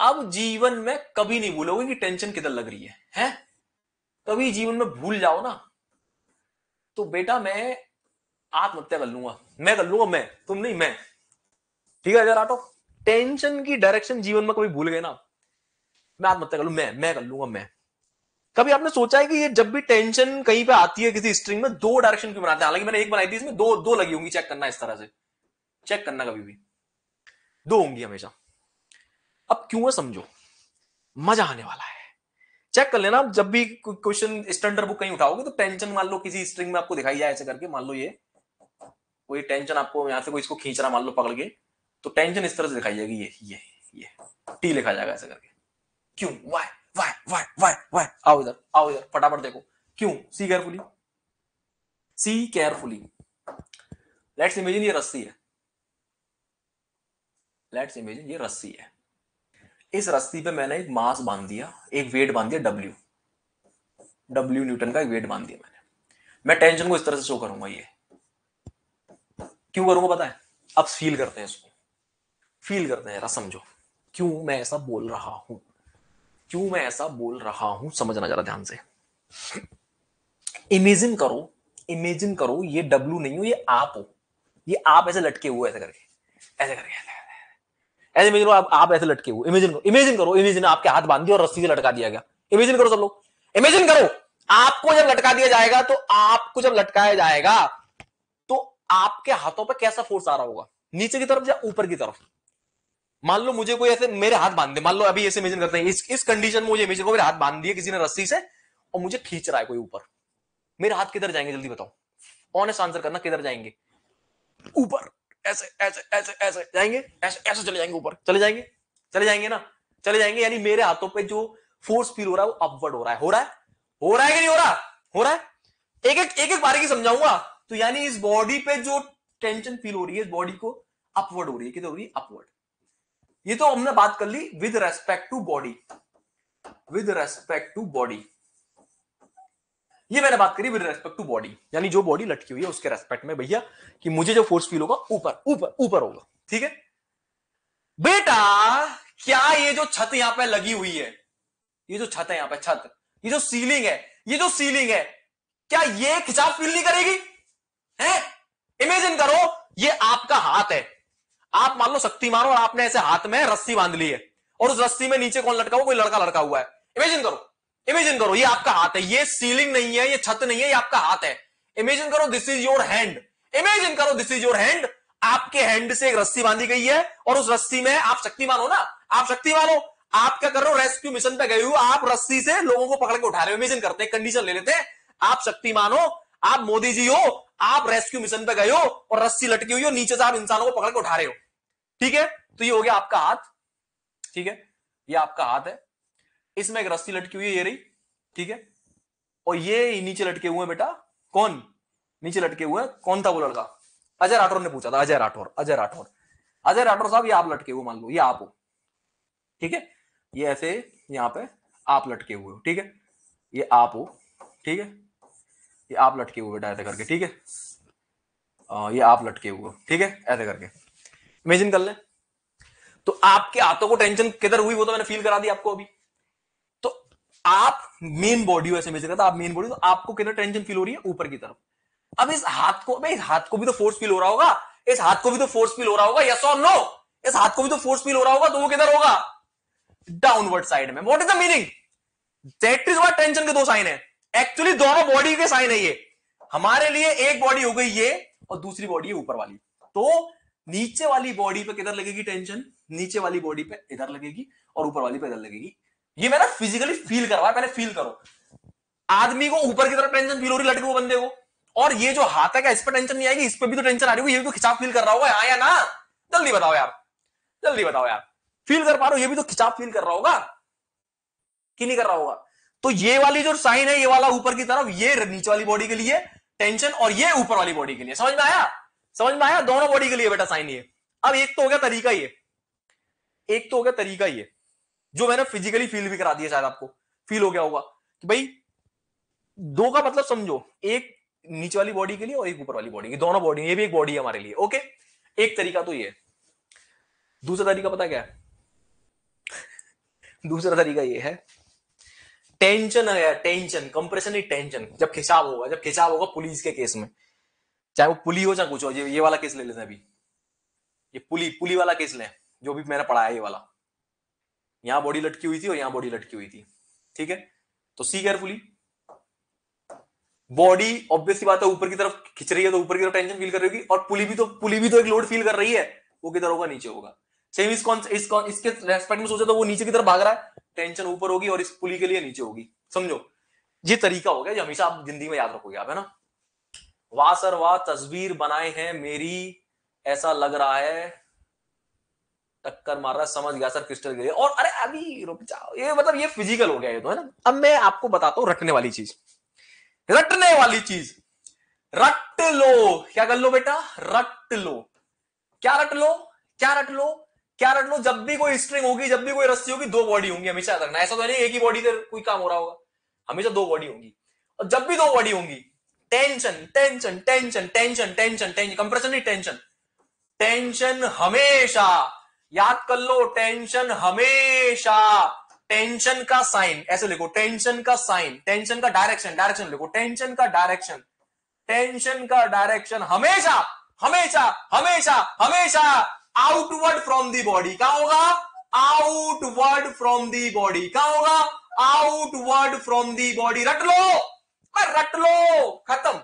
अब जीवन में कभी नहीं भूलोगे कि टेंशन किधर लग रही है? कभी जीवन में भूल जाओ ना तो बेटा मैं आत्महत्या कर लूंगा, मैं कर लूंगा, मैं, तुम नहीं, मैं। ठीक है अजय राठौर, टेंशन की डायरेक्शन जीवन में कभी भूल गए ना, मैं आत्महत्या कर लूं, मैं कर लूंगा, मैं। कभी आपने सोचा है कि ये जब भी टेंशन कहीं पे आती है किसी स्ट्रिंग में, दो डायरेक्शन क्यों बनाते हैं? हालांकि मैंने एक बनाई थी, इसमें दो दो लगी होंगी, चेक करना इस तरह से, चेक करना कभी भी दो होंगी हमेशा। अब क्यों है समझो, मजा आने वाला है। चेक कर लेना जब भी क्वेश्चन स्टैंडर्ड बुक कहीं उठाओगे तो टेंशन मान लो किसी स्ट्रिंग में आपको दिखाई जाए ऐसे करके, मान लो ये कोई टेंशन आपको यहां से कोई इसको खींच रहा मान लो पकड़ के, तो टेंशन इस तरह से दिखाई जाएगी, ये टी लिखा जाएगा ऐसे करके। क्यों? Why why why why why. आओ इधर फटाफट देखो क्यों। See carefully, see carefully. Let's imagine ये रस्सी है, लेट्स इमेजिन ये रस्सी है। इस रस्सी पे मैंने एक मास बांध दिया, एक वेट बांध दिया, डब्ल्यू न्यूटन का एक वेट बांध दिया मैंने। मैं टेंशन को इस तरह से शो करूंगा, ये क्यों करूंगा पता है? अब फील करते हैं इसको, फील करते हैं जरा, समझो क्यों मैं ऐसा बोल रहा हूं, क्यों मैं ऐसा बोल रहा हूं, समझना जरा ध्यान से। इमेजिन करो, इमेजिन करो ये डब्ल्यू नहीं हो, ये आप हो, ये आप ऐसे लटके हुए ऐसे करके, ऐसे करके ऐसे इमेजिन करो, आप ऐसे लटके हुए, इमेजिन करो, इमेजिन करो, इमेजिन आपके हाथ बांध दिए और रस्सी से लटका दिया गया। इमेजिन करो सब लोग, इमेजिन करो आपको जब लटका दिया जाएगा, तो आपको जब लटकाया जाएगा तो आपके हाथों पर कैसा फोर्स आ रहा होगा, नीचे की तरफ या ऊपर की तरफ? मान लो मुझे कोई ऐसे मेरे हाथ बांध दे, मान लो अभी ऐसे इमेजिन करते हैं, इस कंडीशन में मुझे इमेजिन को मेरे हाथ बांध दिए किसी ने रस्सी से और मुझे खींच रहा है कोई ऊपर, मेरे हाथ किधर जाएंगे जल्दी बताओ, ऑनेस्ट आंसर करना, किधर जाएंगे? ऊपर, ऐसे ऐसे ऐसे ऐसे जाएंगे, ऐसे ऐसे चले जाएंगे ऊपर, चले जाएंगे, चले जाएंगे ना, चले जाएंगे। यानी मेरे हाथों पे जो फोर्स फील हो रहा है वो अपवर्ड हो रहा है, हो रहा है, हो रहा है कि नहीं हो रहा? हो रहा है। एक एक बारीकी समझाऊंगा। तो यानी इस बॉडी पे जो टेंशन फील हो रही है, इस बॉडी को अपवर्ड हो रही है, किधर हो रही है? अपवर्ड। ये तो हमने बात कर ली with respect to body, with respect to body, ये मैंने बात करी विद रेस्पेक्ट टू बॉडी, यानी जो बॉडी लटकी हुई है उसके रेस्पेक्ट में भैया, कि मुझे जो फोर्स फील होगा ऊपर ऊपर ऊपर होगा। ठीक है बेटा, क्या ये जो छत यहां पे लगी हुई है, ये जो छत है यहां पे, छत, ये जो सीलिंग है, ये जो सीलिंग है, क्या ये खिंचाव फील नहीं करेगी? है? इमेजिन करो ये आपका हाथ है, आप मान लो शक्तिमान और आपने ऐसे हाथ में रस्सी बांध ली है और उस रस्सी में नीचे कौन लटका हुआ? कोई लड़का लटका हुआ है। इमेजिन करो, इमेजिन करो ये आपका हाथ है, ये सीलिंग नहीं है, ये छत नहीं है, ये आपका हाथ है। इमेजिन करो this is your hand, imagine करो दिस इज योर हैंड, आपके हैंड से एक रस्सी बांधी गई है और उस रस्सी में आप शक्तिमान हो ना, आप शक्तिमान हो, आप क्या कर रहे हो? रेस्क्यू मिशन पे गए हो, आप रस्सी से लोगों को पकड़ के उठा रहे हो। इमेजिन करते हैं, कंडीशन ले लेते हैं, आप शक्तिमान हो, आप मोदी जी हो, आप रेस्क्यू मिशन पे गए हो और रस्सी लटकी हुई हो, नीचे से आप इंसानों को पकड़ के उठा रहे हो। ठीक है, तो ये हो गया आपका हाथ। ठीक है, ये आपका हाथ है, इसमें एक रस्सी लटकी हुई है, ये रही। ठीक है, और ये नीचे लटके हुए हैं बेटा, कौन नीचे लटके हुए हैं? कौन था वो लड़का? अजय राठौर ने पूछा था, अजय राठौर, अजय राठौर, अजय राठौर साहब ये आप लटके हुए, मान लो ये आप हो। ठीक है, ये ऐसे यहां पे आप लटके हुए हो। ठीक है, ये आप हो। ठीक है, ये आप लटके हुए बेटा ऐसे करके। ठीक है, ये आप लटके हुए हो। ठीक है, ऐसे करके इमेजिन कर ले। तो आपके हाथों को टेंशन किधर हुई वो तो मैंने फील करा दी आपको अभी। तो आप मेन बॉडी हो, ऐसे इमेजिन करता, आप मेन बॉडी, तो आपको किधर टेंशन फील हो रही है? ऊपर की तरफ। अब इस हाथ को, इस हाथ को भी तो फोर्स फील हो रहा होगा, इस हाथ को भी तो फोर्स फील हो रहा होगा, यस और नो? इस हाथ को भी तो फोर्स फील हो रहा होगा, तो वो किधर होगा? डाउनवर्ड साइड में। What is the meaning? That is what tension के दो साइन है, एक्चुअली दोनों बॉडी के साइन है ये। हमारे लिए एक बॉडी हो गई ये और दूसरी बॉडी है ऊपर वाली, तो नीचे वाली बॉडी पे किधर लगेगी टेंशन? नीचे वाली बॉडी पे इधर लगेगी और ऊपर वाली पे इधर लगेगी। ये मैंने फिजिकली फील करवाया, पहले फील करो। आदमी को ऊपर की तरफ टेंशन फील हो रही, लटके हुए बंदे को, और ये जो हाथ है क्या इस पर टेंशन नहीं आएगी? इस पर भी तो टेंशन आ रही होगी, ये भी तो खिंचाव फील कर रहा होगा, हाँ या ना? जल्दी बताओ यार, जल्दी बताओ यार, फील कर पा रहे हो? ये भी तो खिंचाव फील कर रहा होगा कि नहीं कर रहा होगा? तो ये वाली जो साइन है, ये वाला ऊपर की तरफ, ये नीचे वाली बॉडी के लिए टेंशन और ये ऊपर वाली बॉडी के लिए। समझ में आया? समझ में आया? दोनों बॉडी के लिए बेटा साइन ये। अब एक तो हो गया तरीका ये, एक तो हो गया तरीका ये जो मैंने फिजिकली फील भी करा दिया, शायद आपको फील हो गया होगा कि भाई दो का मतलब समझो, एक नीचे वाली बॉडी के लिए और एक ऊपर वाली बॉडी की, दोनों बॉडी, ये भी एक बॉडी है हमारे लिए। ओके, एक तरीका तो ये। दूसरा तरीका पता क्या है? दूसरा तरीका ये है, टेंशन है, टेंशन, कंप्रेशन नहीं टेंशन। जब खिंचाव होगा, जब खिंचाव होगा पुलिस के केस में, चाहे वो पुली हो चाहे कुछ हो, ये वाला केस ले लेते हैं अभी, ये पुली पुली वाला केस लें, जो भी मैंने पढ़ा है ये वाला। यहां बॉडी लटकी हुई थी और यहां बॉडी लटकी हुई थी, ठीक है। तो सी केयरफुली, बॉडी ऑब्वियसली बात है ऊपर की तरफ खिंच रही है तो ऊपर की तरफ टेंशन फील कर रही होगी, और पुली भी तो एक लोड फील कर रही है, वो किधर होगा, नीचे होगा। सेम इसके रेस्पेक्ट में सोचा तो वो नीचे की तरफ भाग रहा है, टेंशन ऊपर होगी और इस पुली के लिए नीचे होगी, समझो। ये तरीका हो गया जो हमेशा आप जिंदगी में याद रखोगे आप, है ना। वाह सर वाह, तस्वीर बनाए हैं मेरी, ऐसा लग रहा है, टक्कर मार रहा है, समझ गया सर क्रिस्टल गिरे। और अरे अभी रुक जाओ, ये मतलब ये फिजिकल हो गया ये तो, है ना। अब मैं आपको बताता हूं रटने वाली चीज, रटने वाली चीज, रट लो। क्या कर लो बेटा, रट लो। क्या रट लो, क्या रट लो, क्या रट लो। जब भी कोई स्ट्रिंग होगी, जब भी कोई रस्सी होगी, दो बॉडी होंगी हमेशा रखना। ऐसा तो नहीं एक ही बॉडी से कोई काम हो रहा होगा, हमेशा दो बॉडी होंगी। और जब भी दो बॉडी होंगी, tension tension tension tension tension tension, compression नहीं टेंशन, टेंशन हमेशा, याद कर लो, टेंशन हमेशा, टेंशन का साइन ऐसे लिखो, टेंशन का साइन, टेंशन का डायरेक्शन, डायरेक्शन लिखो, टेंशन का डायरेक्शन, टेंशन का डायरेक्शन हमेशा हमेशा हमेशा हमेशा आउटवर्ड फ्रॉम दी बॉडी। क्या होगा, आउटवर्ड फ्रॉम दी बॉडी। क्या होगा, आउटवर्ड फ्रॉम दी बॉडी। रट लो, रट लो, खत्म।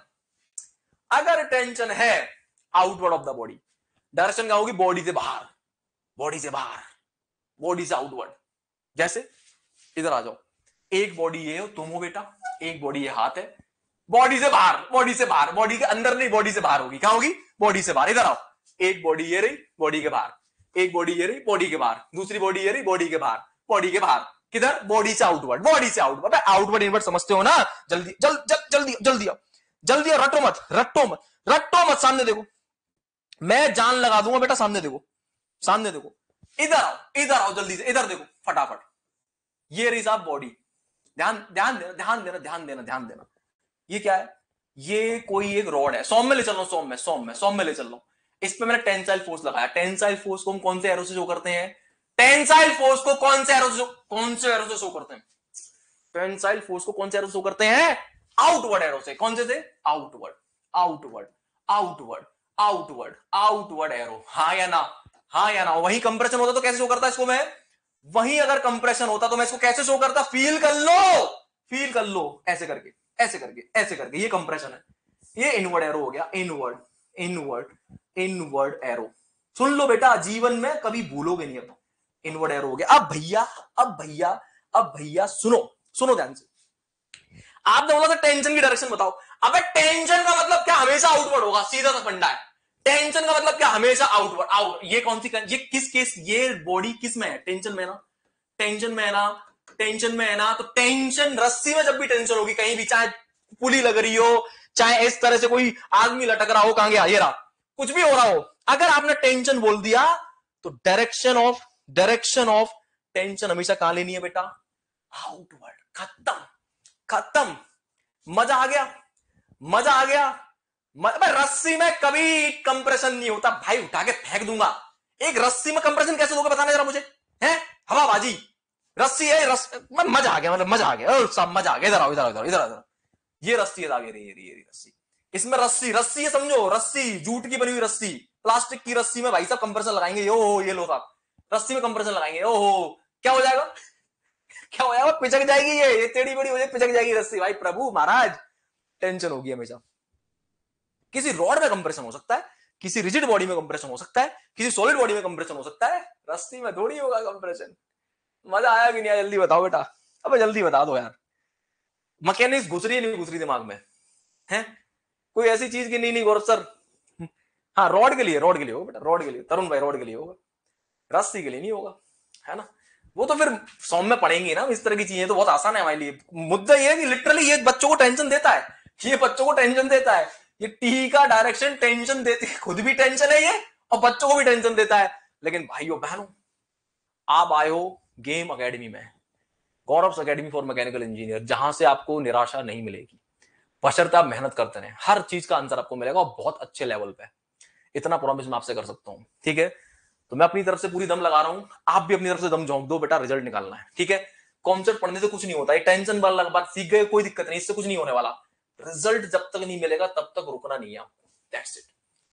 अगर टेंशन है outward of the body, direction क्या होगी, बॉडी से बाहर, बॉडी से बाहर, बॉडी से आउटवर्ड। जैसे इधर आ जाओ, एक बॉडी ये हो, तुम हो बेटा, एक बॉडी ये हाथ है, बॉडी से बाहर, बॉडी से बाहर, बॉडी के अंदर नहीं, बॉडी से बाहर होगी। क्या होगी, बॉडी से बाहर। इधर आओ, एक बॉडी ये रही, बॉडी के बाहर, एक बॉडी ये रही, बॉडी के बाहर, दूसरी बॉडी ये रही, बॉडी के बाहर, बॉडी के बाहर, किधर, बॉडी से आउटवर्ड, बॉडी से आउटवर्ड। आउटवर्ड इनवर्ड समझते हो ना, जल्दी जल्दी जल्दी आओ, जल्दी आओ, रटो मत, रटो मत, रटो मत। सामने देखो, मैं जान लगा दूंगा बेटा, सामने देखो, सामने देखो, इधर आओ, इधर आओ, जल्दी से इधर देखो, फटाफट। ये रही साहब बॉडी, ध्यान ध्यान देना, ध्यान देना, ध्यान देना, ध्यान देना। ये क्या है, ये कोई एक रॉड है, सौम में ले चल रहा हूं, सौम में ले चल रहा हूं। इस पे मैंने टेंसाइल फोर्स लगाया। टेंसाइल फोर्स को हम कौन से एरो से शो करते हैं, टेंसाइल फोर्स को कौन से एरो से शो करते हैं, टेंसाइल फोर्स को कौन से एरो से शो करते हैं, आउटवर्ड एरो से। कौन से outward, outward, outward, outward, outward arrow. हाँ या ना, हाँ या ना। वही कंप्रेशन होता तो कैसे शो करता इसको मैं, वही अगर कंप्रेशन होता तो मैं इसको कैसे शो करता, फील कर लो, फील कर लो, ऐसे करके, ऐसे करके, ऐसे करके। ये कंप्रेशन है, ये इनवर्ड एरो हो गया, इनवर्ड, इनवर्ड, इनवर्ड एरो। सुन लो बेटा, जीवन में कभी भूलोगे नहीं। अब इनवर्ड एरो हो गया। अब भैया, अब भैया, अब भैया सुनो, सुनो ध्यान से। आपने बोला था टेंशन की डायरेक्शन बताओ। अबे टेंशन का मतलब क्या, हमेशा आउटवर्ड होगा, सीधा सा फंडा है। टेंशन का मतलब क्या, हमेशा आउटवर्ड, आउट। ये कौन सी, ये किस केस, ये बॉडी किस में है, टेंशन में ना, टेंशन में है ना, टेंशन में है ना। तो टेंशन, रस्सी में जब भी टेंशन होगी कहीं भी, चाहे पुली लग रही हो, चाहे इस तरह से कोई आदमी लटक रहा हो, कहां गया ये रहा, कुछ भी हो रहा हो, अगर आपने टेंशन बोल दिया तो डायरेक्शन ऑफ टेंशन हमेशा कहां लेनी है बेटा, आउटवर्ड। खत्म, खत्म। मजा आ गया, मजा आ गया। रस्सी में कभी कंप्रेशन नहीं होता भाई, उठा के फेंक दूंगा। एक रस्सी में कंप्रेशन कैसे दोगे बताना जरा मुझे, है हवाबाजी। रस्सी है, मजा आ गया, मतलब मजा आ गया, सब मजा आ गया। इधर आओ, इधर इधर इधर इधर। ये रस्सी है, आगे रही ये रस्सी, इसमें रस्सी, रस्सी है समझो, रस्सी जूट की बनी हुई रस्सी, प्लास्टिक की रस्सी में भाई साहब कंप्रेशन लगाएंगे। ओ ये लो साहब, रस्सी में कंप्रेशन लगाएंगे, ओहो क्या हो जाएगा, क्या हो जाएगा, पिचक जाएगी, ये टेढ़ी बड़ी हो जाएगी, पिचक जाएगी रस्सी। भाई प्रभु महाराज, टेंशन होगी हमेशा। किसी रॉड में कंप्रेशन हो सकता है, किसी रिजिड बॉडी में कंप्रेशन हो सकता है, किसी सॉलिड बॉडी में कंप्रेशन हो सकता है, रस्सी में थोड़ी होगा कंप्रेशन। मजा आया कि नहीं आया, जल्दी बताओ बेटा, अब जल्दी बता दो यार। मैकेनिक्स घुस रही है नहीं घुस रही दिमाग में, है कोई ऐसी चीज की, नहीं गौरव सर। हाँ रॉड के लिए, रॉड के लिए होगा बेटा, रॉड के लिए, तरुण भाई रॉड के लिए होगा, रस्सी के लिए नहीं होगा, है ना। वो तो फिर सॉम में पढ़ेंगे ना, इस तरह की चीजें तो बहुत आसान है हमारे लिए। मुद्दा ये है कि लिटरली ये बच्चों को टेंशन देता है, ये बच्चों को टेंशन देता है, ये टी का डायरेक्शन टेंशन देती है, खुद भी टेंशन है ये और बच्चों को भी टेंशन देता है। लेकिन भाइयों बहनों, आप आए हो गेम अकेडमी में, Gaurav academy for mechanical engineer, जहां से आपको निराशा नहीं मिलेगी, बशर्ते आप मेहनत करते रहें। हर चीज का आंसर आपको मिलेगा और बहुत अच्छे लेवल पे, इतना प्रॉमिस मैं आपसे कर सकता हूं, ठीक है। तो मैं अपनी तरफ से पूरी दम लगा रहा हूं, आप भी अपनी तरफ से दम झोंक दो, बेटा रिजल्ट निकालना है, ठीक है। कॉन्सेप्ट पढ़ने से कुछ नहीं होता है, टेंशन वाला बात सीख गए, कोई दिक्कत नहीं, इससे कुछ नहीं होने वाला। रिजल्ट जब तक नहीं मिलेगा तब तक रुकना नहीं है आपको, दैट्स इट।